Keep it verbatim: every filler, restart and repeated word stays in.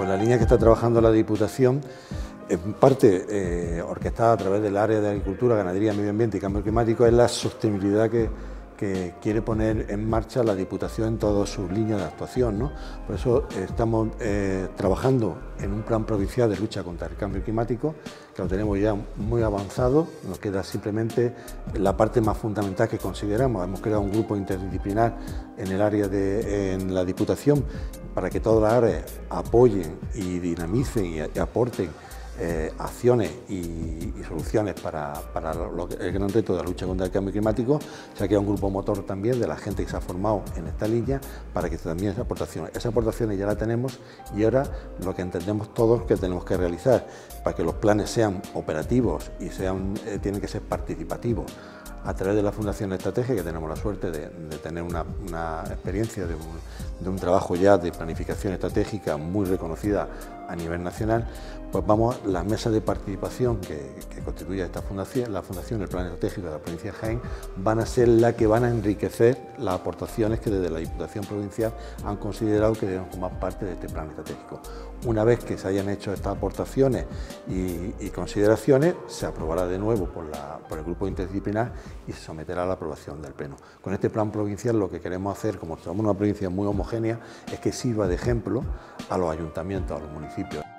Pues la línea que está trabajando la Diputación, en parte eh, orquestada a través del área de Agricultura, Ganadería, Medio Ambiente y Cambio Climático, es la sostenibilidad que, que quiere poner en marcha la Diputación en todas sus líneas de actuación, ¿no? Por eso estamos eh, trabajando en un plan provincial de lucha contra el cambio climático, que lo tenemos ya muy avanzado. Nos queda simplemente la parte más fundamental que consideramos. Hemos creado un grupo interdisciplinar en el área de en la Diputación para que todas las áreas apoyen y dinamicen y, y aporten Eh, acciones y, y soluciones para, para lo que, el gran reto de la lucha contra el cambio climático. Se ha creado un grupo motor también de la gente que se ha formado en esta línea para que también esas aportaciones. Esas aportaciones ya las tenemos y ahora lo que entendemos todos que tenemos que realizar para que los planes sean operativos y sean, eh, tienen que ser participativos a través de la Fundación Estrategia, que tenemos la suerte de, de tener una, una experiencia de un, de un trabajo ya de planificación estratégica muy reconocida a nivel nacional. Pues vamos, las mesas de participación que, que constituye esta fundación, la Fundación, el Plan Estratégico de la provincia de Jaén, van a ser las que van a enriquecer las aportaciones que desde la Diputación Provincial han considerado que deben formar parte de este plan estratégico. Una vez que se hayan hecho estas aportaciones y, y consideraciones, se aprobará de nuevo por, la, por el grupo interdisciplinar y se someterá a la aprobación del Pleno. Con este plan provincial lo que queremos hacer, como somos una provincia muy homogénea, es que sirva de ejemplo a los ayuntamientos, a los municipios.